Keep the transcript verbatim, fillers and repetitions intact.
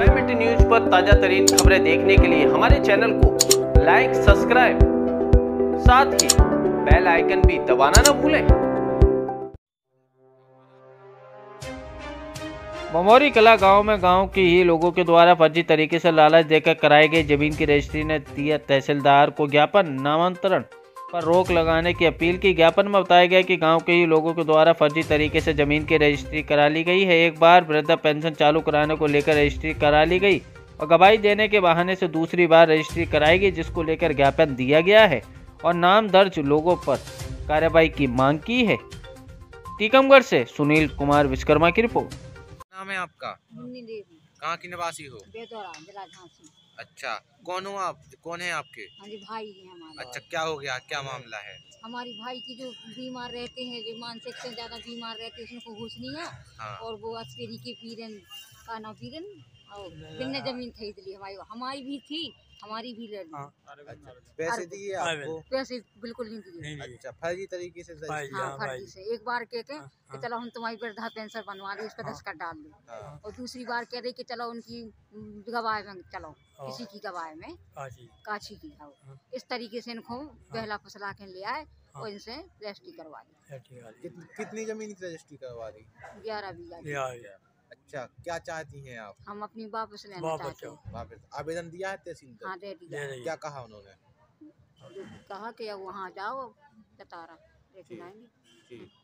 Prime news पर ताजा तरीन खबरें देखने के लिए हमारे चैनल को लाइक, सब्सक्राइब, साथ ही बेल आइकन भी दबाना ना भूलें। बमोरी कला गांव में गांव के ही लोगों के द्वारा फर्जी तरीके से लालच देकर कराई गई जमीन की रजिस्ट्री ने दिया तहसीलदार को ज्ञापन। नामांतरण पर रोक लगाने की अपील की। ज्ञापन में बताया गया कि गांव के ही लोगों के द्वारा फर्जी तरीके से जमीन की रजिस्ट्री करा ली गई है। एक बार वृद्धा पेंशन चालू कराने को लेकर रजिस्ट्री करा ली गई और गवाही देने के बहाने से दूसरी बार रजिस्ट्री कराई गई, जिसको लेकर ज्ञापन दिया गया है और नाम दर्ज लोगों पर कार्रवाई की मांग की है। टीकमगढ़ से सुनील कुमार विश्वकर्मा की रिपोर्ट। नाम है आपका? मुन्नी देवी। कहाँ की निवासी हो? बेदौरा, जिला झांसी। अच्छा, कौन हो आप? कौन है आपके? हाँ जी, भाई है हमारे। अच्छा, क्या हो गया? क्या मामला है? हमारी भाई की जो बीमार रहते हैं, जो मानसिक से ज्यादा बीमार रहते हैं, उसको होश नहीं है। हाँ। और वो अस्केरी के पीरन का नाम पीरन और बिन्ने जमीन खरीद ली। हमारी हमारी भी थी, हमारी भी ले ली। अच्छा, पैसे दिए आपको? पैसे बिल्कुल नहीं दिए। अच्छा, फर्जी तरीके से? हाँ, फर्जी से। एक बार कहते हैं कि चलो हम तुम्हारी वृद्धा पेंशन बनवा ली, उसका दस्तखत डाल दो। हाँ। और दूसरी बार कह रही कि चलो उनकी गवाह में चलो, किसी की गवाह में काची की है। इस तरीके से इनको बहला फुसला के ले आए और इनसे रजिस्ट्री करवा दी। कित, कितनी जमीन की रजिस्ट्री करवा दी? ग्यारह बीघा। अच्छा, क्या चाहती हैं आप? हम अपनी वापस लेना चाहते हैं। वापस आवेदन दिया है तहसील हाँ, दे दिया। क्या कहा उन्होंने? कहा कि अब वहाँ जाओ, चतारा लेकिन आएंगे।